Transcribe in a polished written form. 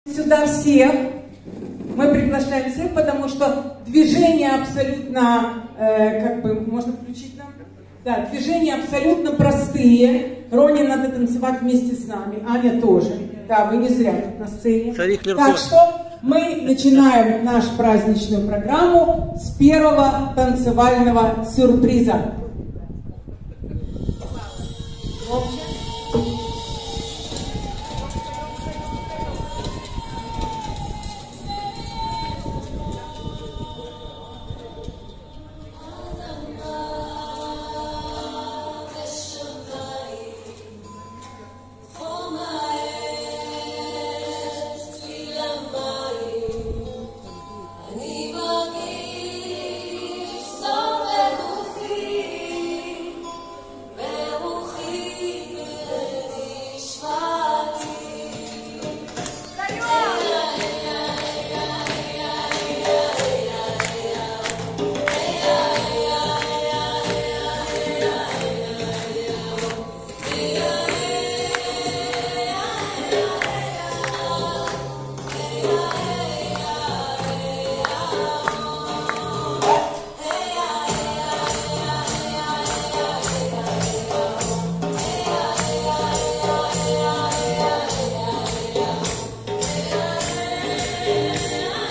Сюда всех. Мы приглашаем всех, потому что движение абсолютно, можно включить нам? Да, движения абсолютно простые. Рони надо танцевать вместе с нами, Аня тоже. Да, вы не зря тут на сцене. Так что мы начинаем нашу праздничную программу с первого танцевального сюрприза.